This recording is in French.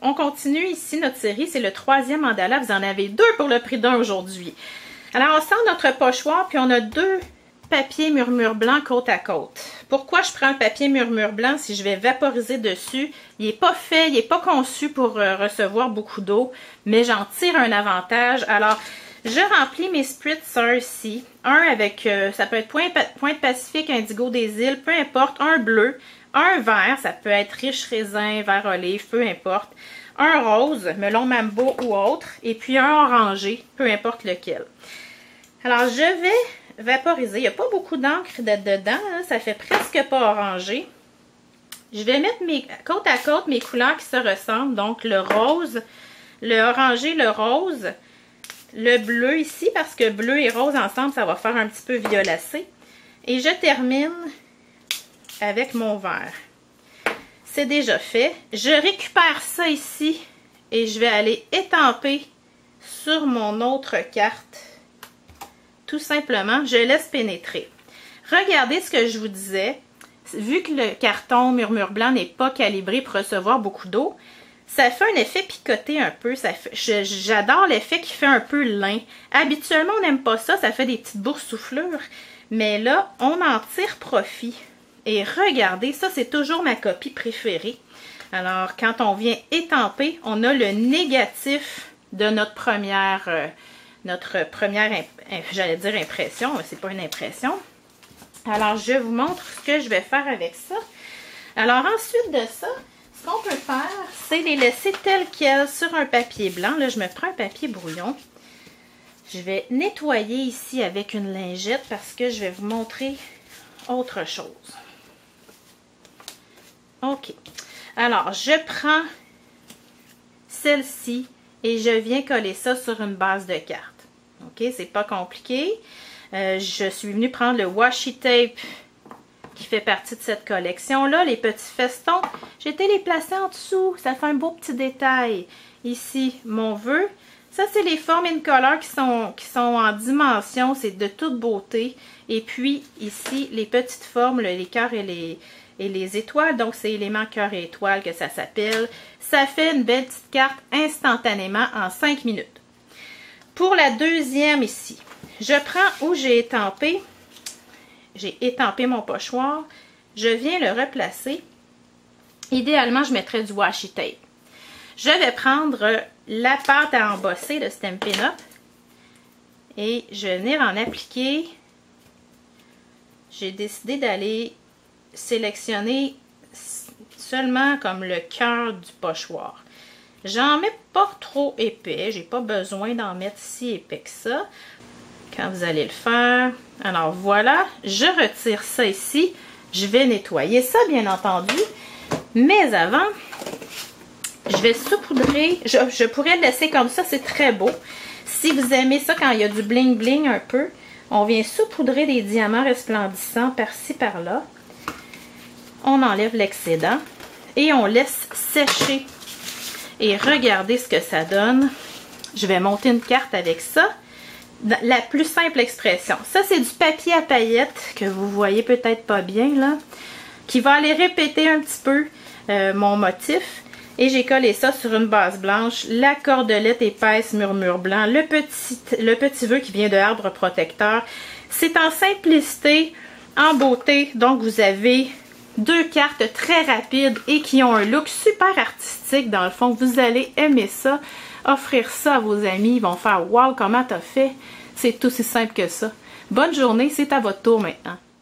on continue ici notre série. C'est le 3e mandala. Vous en avez 2 pour le prix d'un aujourd'hui. Alors, on sort notre pochoir, puis on a 2 papiers murmure blanc côte à côte. Pourquoi je prends un papier murmure blanc si je vais vaporiser dessus? Il n'est pas fait, il n'est pas conçu pour recevoir beaucoup d'eau, mais j'en tire un avantage. Alors, je remplis mes spritzers ici. Un avec, ça peut être Pointe Pacifique, Indigo des Îles, peu importe. Un bleu, un vert, ça peut être riche raisin, vert olive, peu importe. Un rose, melon mambo ou autre. Et puis un orangé, peu importe lequel. Alors, je vais vaporiser. Il n'y a pas beaucoup d'encre dedans, hein, ça fait presque pas orangé. Je vais mettre côte à côte mes couleurs qui se ressemblent. Donc, le rose, le orangé, le rose. Le bleu ici, parce que bleu et rose ensemble, ça va faire un petit peu violacé. Et je termine avec mon vert. C'est déjà fait. Je récupère ça ici et je vais aller étamper sur mon autre carte. Tout simplement, je laisse pénétrer. Regardez ce que je vous disais. Vu que le carton murmure blanc n'est pas calibré pour recevoir beaucoup d'eau, ça fait un effet picoté un peu. J'adore l'effet qui fait un peu lin. Habituellement, on n'aime pas ça. Ça fait des petites boursouflures. Mais là, on en tire profit. Et regardez, ça, c'est toujours ma copie préférée. Alors, quand on vient étamper, on a le négatif de notre première j'allais dire impression, mais c'est pas une impression. Alors, je vous montre ce que je vais faire avec ça. Alors, ensuite de ça, ce qu'on peut faire, c'est les laisser tels quels sur un papier blanc. Là, je me prends un papier brouillon. Je vais nettoyer ici avec une lingette parce que je vais vous montrer autre chose. OK. Alors, je prends celle-ci et je viens coller ça sur une base de carte. OK, c'est pas compliqué. Je suis venue prendre le washi tape qui fait partie de cette collection-là. Les petits festons, j'ai été les placer en dessous. Ça fait un beau petit détail. Ici, mon vœu. Ça, c'est les formes in color qui sont en dimension. C'est de toute beauté. Et puis, ici, les petites formes, les cœurs et les étoiles. Donc, c'est élément cœur et étoile que ça s'appelle. Ça fait une belle petite carte instantanément en 5 minutes. Pour la deuxième ici, je prends où j'ai étampé mon pochoir, je viens le replacer. Idéalement, je mettrais du washi tape. Je vais prendre la pâte à embosser de Stampin' Up et je vais venir en appliquer. J'ai décidé d'aller sélectionner seulement comme le cœur du pochoir. J'en mets pas trop épais, j'ai pas besoin d'en mettre si épais que ça. Quand vous allez le faire, alors voilà, je retire ça ici. Je vais nettoyer ça, bien entendu. Mais avant, je vais saupoudrer. Je pourrais le laisser comme ça, c'est très beau. Si vous aimez ça quand il y a du bling bling un peu, on vient saupoudrer des diamants resplendissants par-ci, par-là. On enlève l'excédent et on laisse sécher. Et regardez ce que ça donne. Je vais monter une carte avec ça. La plus simple expression. Ça, c'est du papier à paillettes que vous voyez peut-être pas bien, là. Qui va aller répéter un petit peu mon motif. Et j'ai collé ça sur une base blanche. La cordelette épaisse murmure blanc. Le petit vœu qui vient de Arbre Protecteur. C'est en simplicité, en beauté. Donc, vous avez 2 cartes très rapides et qui ont un look super artistique. Dans le fond, vous allez aimer ça. Offrir ça à vos amis. Ils vont faire « Wow, comment t'as fait? » C'est aussi simple que ça. Bonne journée, c'est à votre tour maintenant.